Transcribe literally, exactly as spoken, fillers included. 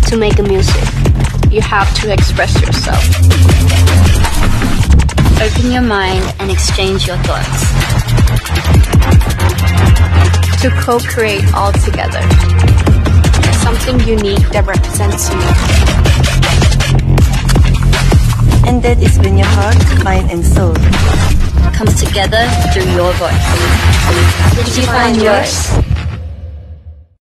To make a music, you have to express yourself. Open your mind and exchange your thoughts. To co-create all together. Something unique that represents you. And that is when your heart, mind and soul comes together through your voice. Did you find yours?